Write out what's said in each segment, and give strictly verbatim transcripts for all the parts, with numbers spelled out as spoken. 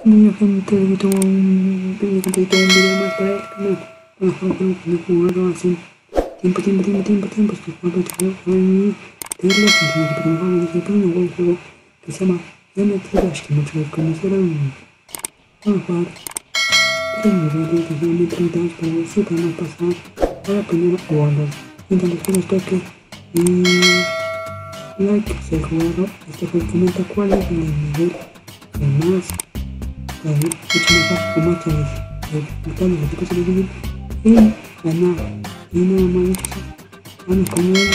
Bueno gente, hoy tengo un pequeño contadito, un video más para el canal. Vamos a jugar un jugador hace tiempo, tiempo, tiempo, tiempo, tiempo. Estoy jugando este juego en mi teléfono, pero no juego, pero no juego un juego que se llama activa, que muchos lo conocerán. Vamos a jugar tres niveles, desde treinta para ver si podemos pasar a la primera o a los intentos que nos toque. Y like, si el jugador este juego comenta cuál es el nivel que más mucho más fácil con más chances de disfrutar los equipos de vivir y ganar. Y nada más dicho, vamos con el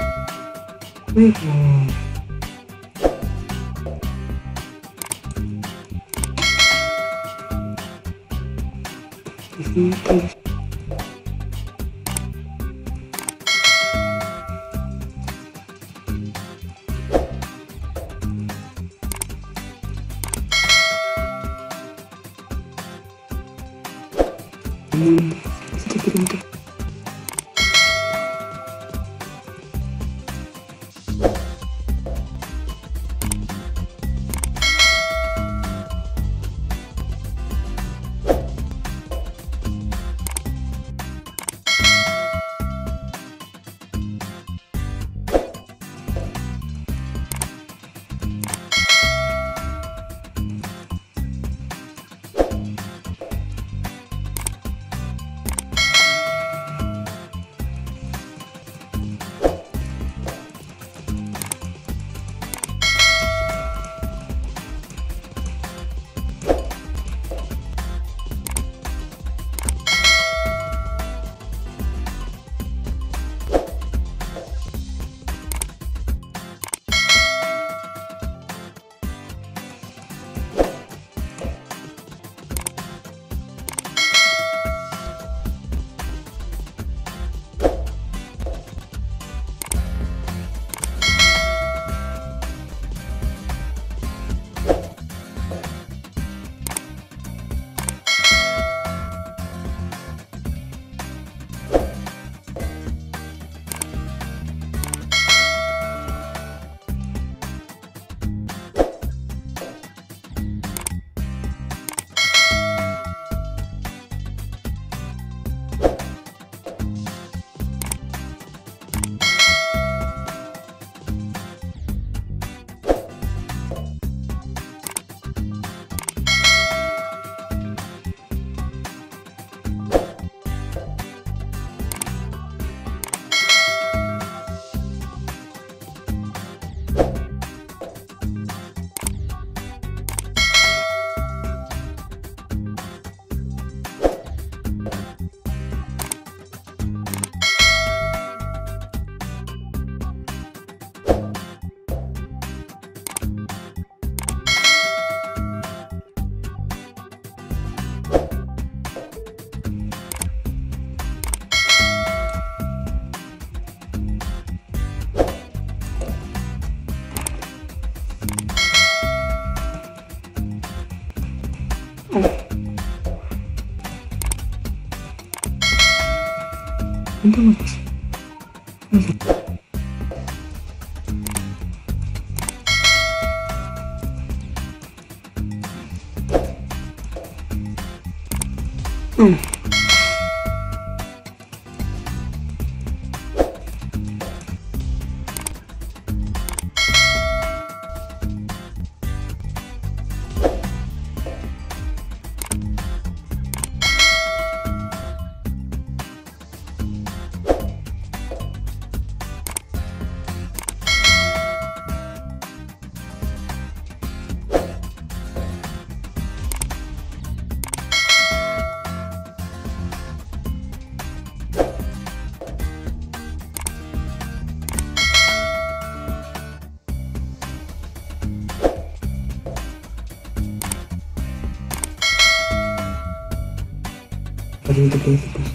juego. Así que Mm, si te pregunto. Entonces, no sé. Mm. Facilito que dice pues.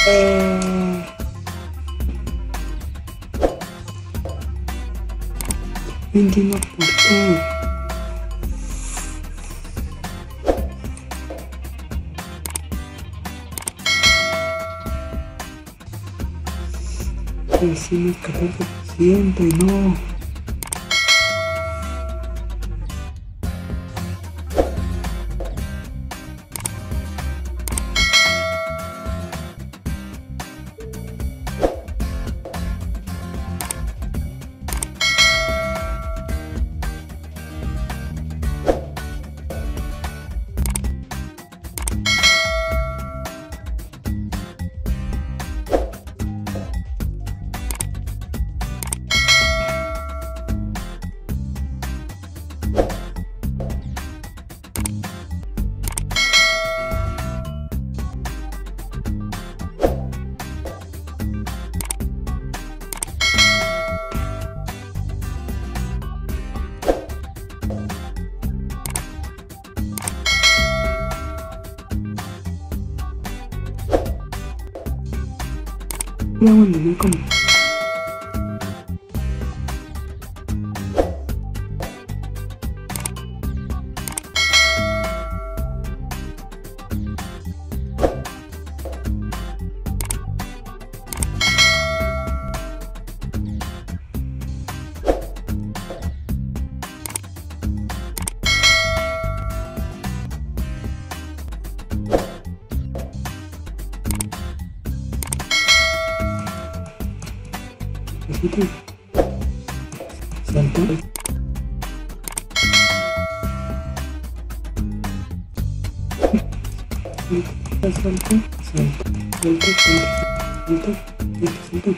No entiendo por qué. Decimos catorce por ciento y no. Ya bueno, no como. Salta, salta, salta, salta, salta, salta, salta,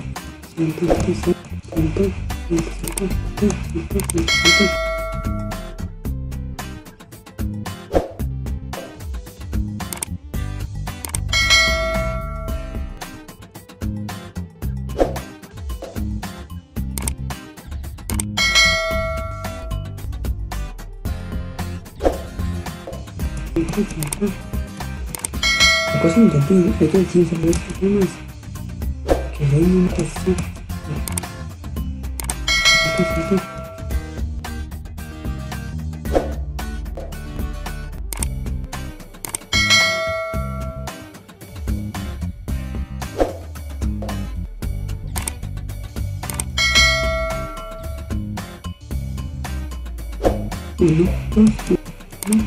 la cosa intenté, hay que decir sobre estos temas que hay muchas cosas. Uno, dos, uno.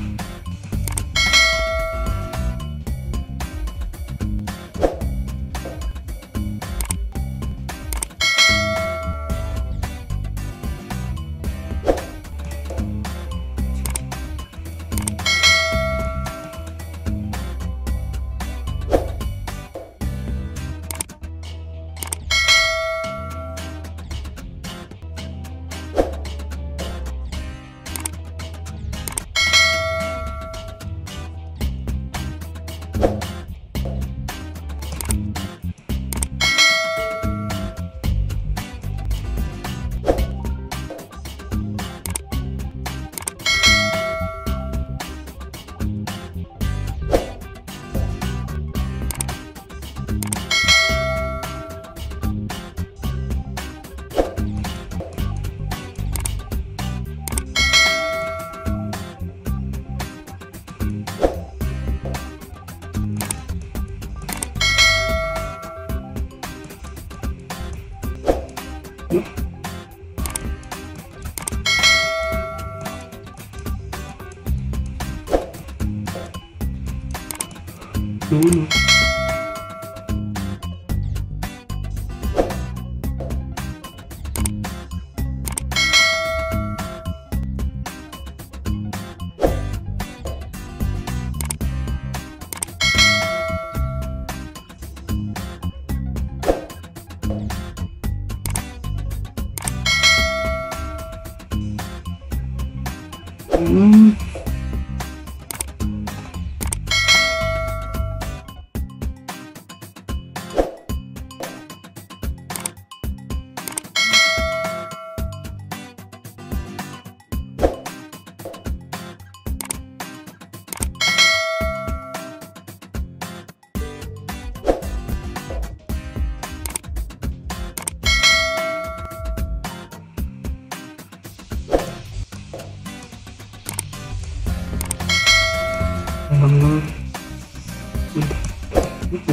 Uno. Mm.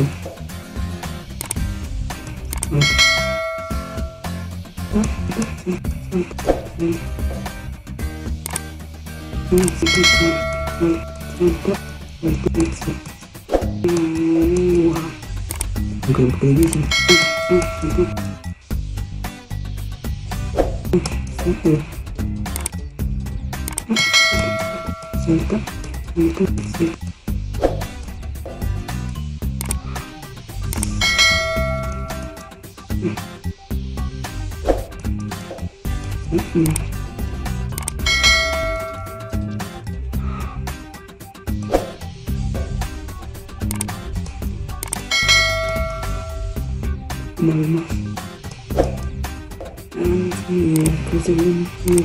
Aunque un poco difícil. Salta, salta, salta. Una vez más. Ah, sí, pues seguramente.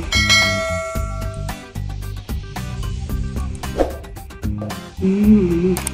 Mm, no.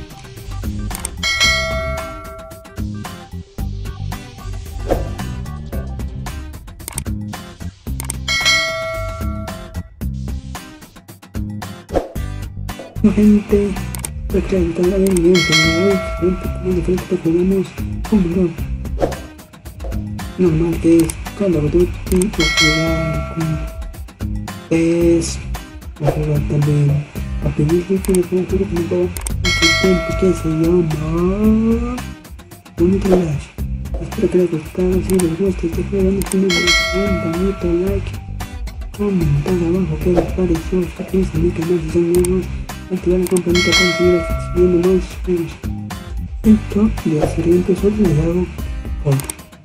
Gente, espero que les haya gustado el video, que me voy un poco más diferente porque jugamos un rol normal, que es Call of Duty, o jugar con pez, o jugar también a pedir que le pongo un juego que me pongo este tiempo que se llama Bonito Flash. Espero que les haya gustado. Si les gusta este juego, denle un bonito like, comentar abajo qué les pareció, suscríbanse a mi canal si son nuevos, activar la campanita para seguir subiendo más juegos. Esto de hacer episodios les hago por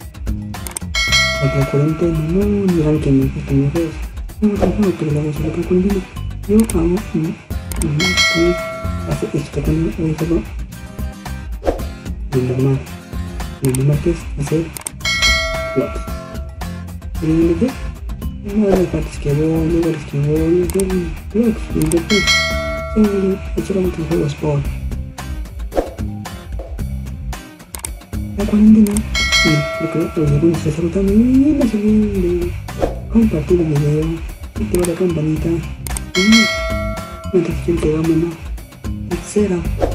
otra cuarentena, no dirán que me gustan los juegos, no me gustan juegos, pero la voy a hacer otra cuarentena. Yo hago hace esto con un juego normal, lo normal que es hacer vlogs. Una de las partes que voy, lugares que voy, hacer vlogs y después solamente juegos por la cuarentena. Y lo que los algunos se saludan y no se olviden de compartir el video, activar la campanita y mientras que vamos a la tercera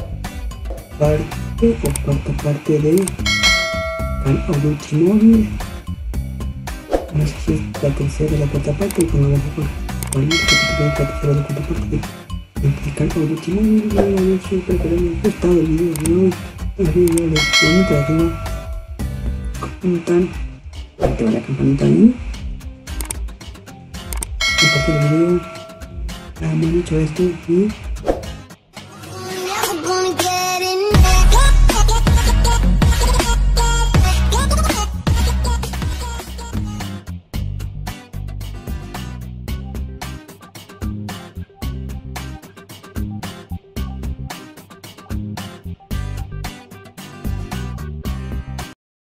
parte o cuarta parte de Call of Duty móvil. No sé si es la tercera o la cuarta parte, pero no vamos a ver cuál es la tercera o la cuarta parte de el Call of Duty móvil. Y a ver si espero que les haya gustado el video de hoy. El video de bonito de arriba, comentan, activar la campanita y compartir el video. Hemos hecho esto y